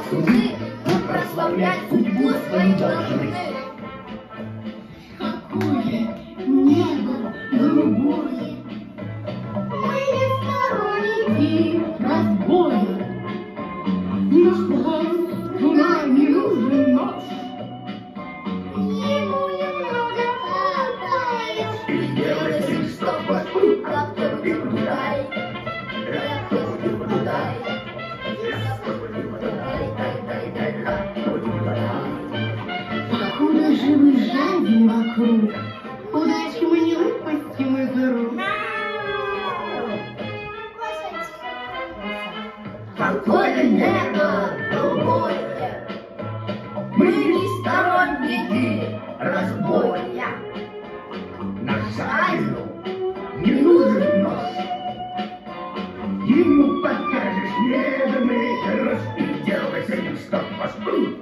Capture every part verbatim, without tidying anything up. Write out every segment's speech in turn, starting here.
суды, мы прославлять судьбу свою должны. Какое небо голубое, мы не сторонники разбоя. Наш Хвастуна не нужен нож, ему немного попаешь. И сделай с ним сто хвосту, как ты крутай, как ты крутай, покуда живы жадин вокруг, удачи мы не выпустим из рук. какое небо голубое, мы не сторонники разбоя. Наш Жадину не нужен нож, ему покажешь медный рожь и делай с ним сто хвосту.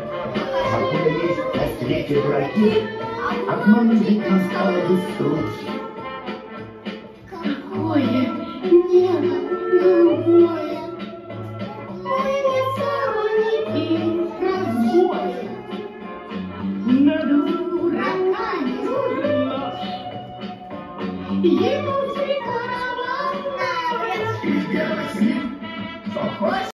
Покуда есть на свете дураки, обмануть жить настало бы случай.